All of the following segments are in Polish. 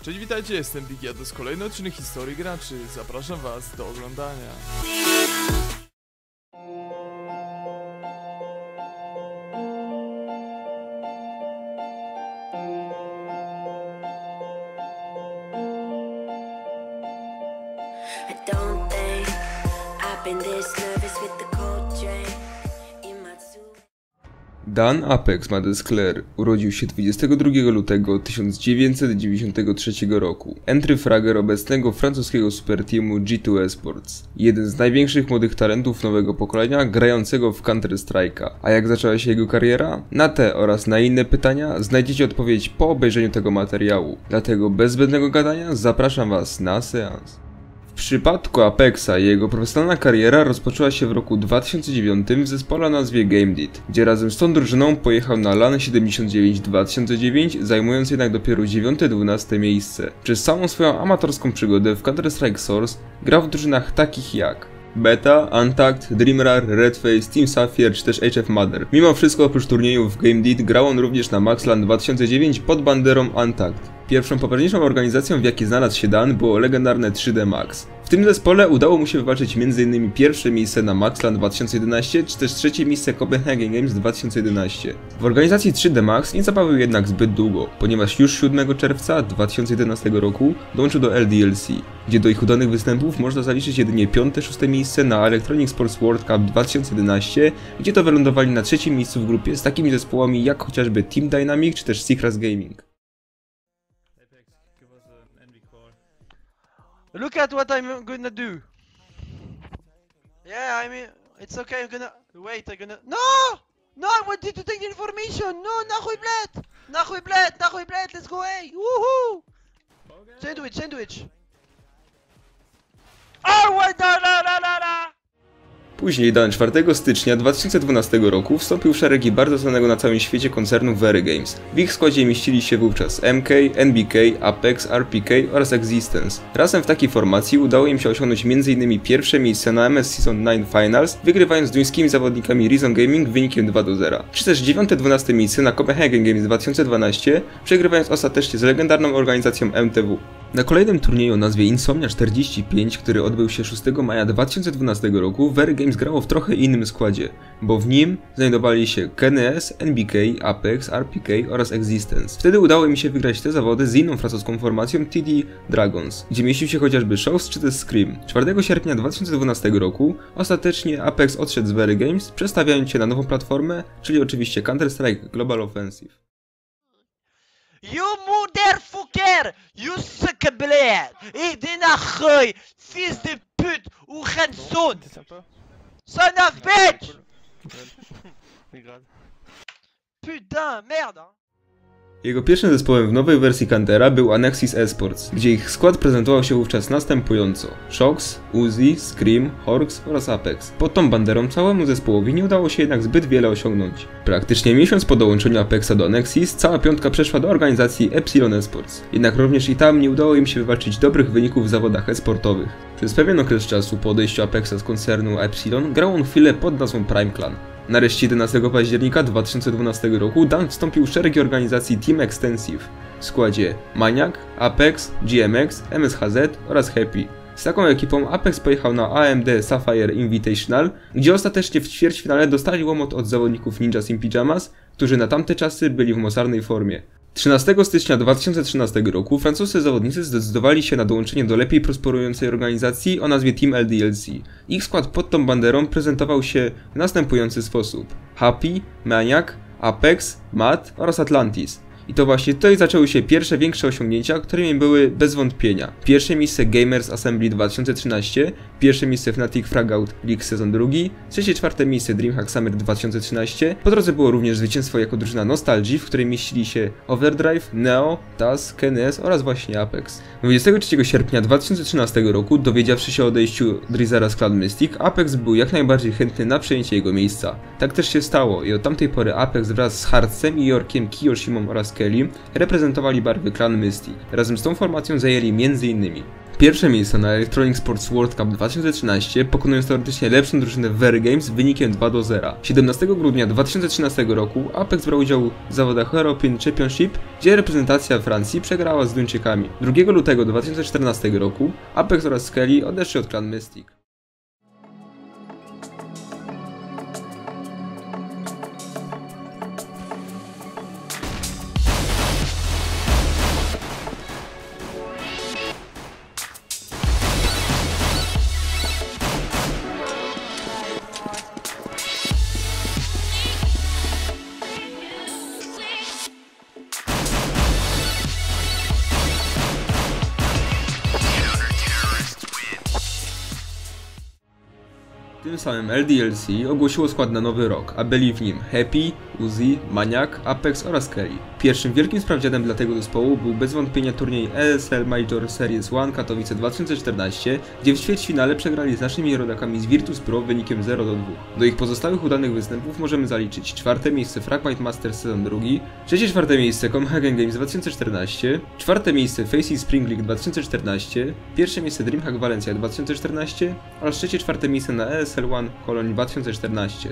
Cześć, witajcie, jestem Bigi, a to jest kolejny odcinek Historii Graczy. Zapraszam was do oglądania. Dan Apex Madesclair urodził się 22 lutego 1993 roku. Entry fragger obecnego francuskiego superteamu G2 Esports. Jeden z największych młodych talentów nowego pokolenia grającego w Counter-Strike'a. A jak zaczęła się jego kariera? Na te oraz na inne pytania znajdziecie odpowiedź po obejrzeniu tego materiału. Dlatego bez zbędnego gadania zapraszam was na seans. W przypadku Apexa jego profesjonalna kariera rozpoczęła się w roku 2009 w zespole o nazwie GameDead, gdzie razem z tą drużyną pojechał na LAN 79 2009, zajmując jednak dopiero 9-12 miejsce. Przez całą swoją amatorską przygodę w Counter-Strike Source grał w drużynach takich jak Beta, Untact, Dreamrar, Redface, Team Sapphire czy też HF Mother. Mimo wszystko oprócz turniejów w GameDead grał on również na MaxLAN 2009 pod banderą Untact. Pierwszą poważniejszą organizacją, w jakiej znalazł się Dan, było legendarne 3D Max. W tym zespole udało mu się wywalczyć m.in. pierwsze miejsce na MaxLAN 2011 czy też trzecie miejsce Copenhagen Games 2011. W organizacji 3D Max nie zabawił jednak zbyt długo, ponieważ już 7 czerwca 2011 roku dołączył do LDLC, gdzie do ich udanych występów można zaliczyć jedynie 5-6 miejsce na Electronic Sports World Cup 2011, gdzie to wylądowali na trzecim miejscu w grupie z takimi zespołami jak chociażby Team Dynamic czy też Seacrest Gaming. Look at what I'm gonna do. Yeah, I mean, it's okay, I'm gonna... Wait, I'm gonna... No! No, I wanted to take the information! No, nachuj bled! Nachuj bled, let's go away! Woohoo! Sandwich! Oh, wait, no! Później, Dan 4 stycznia 2012 roku wstąpił w szeregi bardzo znanego na całym świecie koncernu Very Games. W ich składzie mieścili się wówczas MK, NBK, Apex, RPK oraz Existence. Razem w takiej formacji udało im się osiągnąć m.in. pierwsze miejsce na MS Season 9 Finals, wygrywając z duńskimi zawodnikami Reason Gaming wynikiem 2-0. Czy też 9-12 miejsce na Copenhagen Games 2012, przegrywając ostatecznie z legendarną organizacją MTW. Na kolejnym turnieju o nazwie Insomnia 45, który odbył się 6 maja 2012 roku, Very Games grało w trochę innym składzie, bo w nim znajdowali się KNS, NBK, Apex, RPK oraz Existence. Wtedy udało im się wygrać te zawody z inną francuską formacją TD Dragons, gdzie mieścił się chociażby Shows czy też Scream. 4 sierpnia 2012 roku ostatecznie Apex odszedł z Very Games, przestawiając się na nową platformę, czyli oczywiście Counter-Strike Global Offensive. You motherfucker! You suck a bled! Idę na chuj! Fils de pute! Uchenson! Son of bitch! Putain, merde! Jego pierwszym zespołem w nowej wersji Countera był Anexis Esports, gdzie ich skład prezentował się wówczas następująco: Shox, Uzi, Scream, Horks oraz Apex. Pod tą banderą całemu zespołowi nie udało się jednak zbyt wiele osiągnąć. Praktycznie miesiąc po dołączeniu Apexa do Anexis, cała piątka przeszła do organizacji Epsilon Esports. Jednak również i tam nie udało im się wywalczyć dobrych wyników w zawodach e-sportowych. Przez pewien okres czasu po odejściu Apexa z koncernu Epsilon grał on chwilę pod nazwą Prime Clan. Nareszcie 11 października 2012 roku Dan wstąpił w szeregi organizacji Team Extensive w składzie Maniac, Apex, GMX, MSHZ oraz Happy. Z taką ekipą Apex pojechał na AMD Sapphire Invitational, gdzie ostatecznie w ćwierćfinale dostali łomot od zawodników Ninjas in Pyjamas, którzy na tamte czasy byli w mocarnej formie. 13 stycznia 2013 roku francuscy zawodnicy zdecydowali się na dołączenie do lepiej prosperującej organizacji o nazwie Team LDLC. Ich skład pod tą banderą prezentował się w następujący sposób: Happy, Maniac, Apex, Matt oraz Atlantis. I to właśnie tutaj zaczęły się pierwsze większe osiągnięcia, którymi były bez wątpienia pierwsze miejsce Gamers Assembly 2013, pierwsze miejsce Fnatic Fragout League sezon 2, trzecie, czwarte miejsce Dreamhack Summer 2013. Po drodze było również zwycięstwo jako drużyna Nostalgii, w której mieścili się Overdrive, Neo, TAS, KNS oraz właśnie Apex. 23 sierpnia 2013 roku, dowiedziawszy się o odejściu Drizera z Clan Mystic, Apex był jak najbardziej chętny na przejęcie jego miejsca. Tak też się stało i od tamtej pory Apex wraz z Hardsem i Yorkiem, Kiyoshimą oraz Kelly reprezentowali barwy Clan Mystic. Razem z tą formacją zajęli m.in. pierwsze miejsce na Electronic Sports World Cup 2013, pokonując teoretycznie lepszą drużynę Very Games wynikiem 2-0. 17 grudnia 2013 roku Apex brał udział w zawodach European Championship, gdzie reprezentacja Francji przegrała z Duńczykami. 2 lutego 2014 roku Apex oraz Skelly odeszli od Clan Mystic. Tym samym LDLC ogłosiło skład na nowy rok, a byli w nim Happy, Uzi, Maniac, Apex oraz Skelly. Pierwszym wielkim sprawdzianem dla tego zespołu był bez wątpienia turniej ESL Major Series 1 Katowice 2014, gdzie w ćwierćfinale przegrali z naszymi rodakami z Virtus Pro wynikiem 0-2. Do ich pozostałych udanych występów możemy zaliczyć czwarte miejsce Fragmite Masters sezon 2, trzecie-czwarte miejsce Copenhagen Games 2014, czwarte miejsce Faceit Spring League 2014, pierwsze miejsce Dreamhack Valencia 2014 oraz trzecie-czwarte miejsce na ESL 1 Cologne 2014.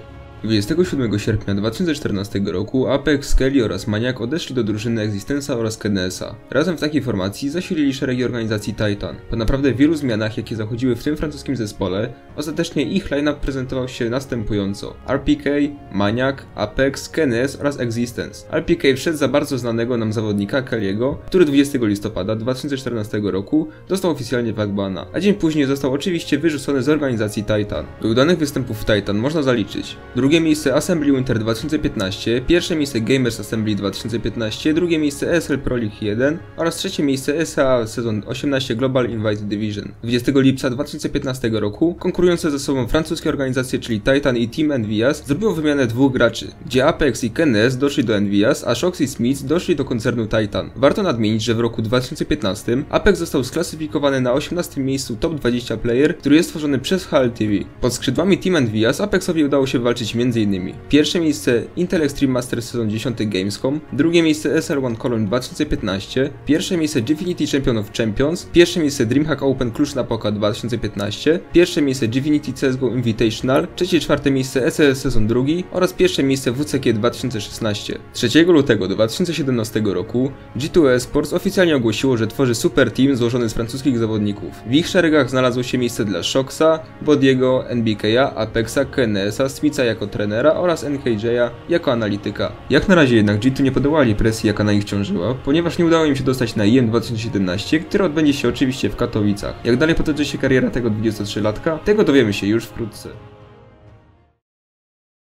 27 sierpnia 2014 roku Apex, Skelly oraz Maniac odeszli do drużyny Existence'a oraz KNS-a. Razem w takiej formacji zasilili szeregi organizacji Titan. Po naprawdę wielu zmianach, jakie zachodziły w tym francuskim zespole, ostatecznie ich line-up prezentował się następująco: RPK, Maniac, Apex, KNS oraz Existence. RPK wszedł za bardzo znanego nam zawodnika Kelly'ego, który 20 listopada 2014 roku dostał oficjalnie Wagbana, a dzień później został oczywiście wyrzucony z organizacji Titan. Do udanych występów w Titan można zaliczyć drugie miejsce Assembly Winter 2015, pierwsze miejsce Gamers Assembly 2015, drugie miejsce ESL Pro League 1 oraz trzecie miejsce ESA sezon 18 Global Invite Division. 20 lipca 2015 roku konkurujące ze sobą francuskie organizacje, czyli Titan i Team Envious, zrobiło wymianę dwóch graczy, gdzie Apex i KNS doszli do Envious, a Shox i Smith doszli do koncernu Titan. Warto nadmienić, że w roku 2015 Apex został sklasyfikowany na 18 miejscu Top 20 Player, który jest tworzony przez HLTV. Pod skrzydłami Team Envious Apexowi udało się walczyć m.in. pierwsze miejsce Intel Extreme Masters sezon 10 Gamescom, drugie miejsce SL1 Cologne 2015, pierwsze miejsce Divinity Champion of Champions, pierwsze miejsce Dreamhack Open Cluj-Napoca 2015, pierwsze miejsce Divinity CSGO Invitational, trzecie-czwarte miejsce ECS sezon 2 oraz pierwsze miejsce WCG 2016. 3 lutego 2017 roku G2 Esports oficjalnie ogłosiło, że tworzy super team złożony z francuskich zawodników. W ich szeregach znalazło się miejsce dla Shoxa, Bodiego, NBK'a, Apexa, KNS-a, Smitha jako trenera oraz NKJ'a jako analityka. Jak na razie jednak G2 nie podołali presji, jaka na nich ciążyła, ponieważ nie udało im się dostać na IEM 2017, które odbędzie się oczywiście w Katowicach. Jak dalej potoczy się kariera tego 23-latka, tego dowiemy się już wkrótce.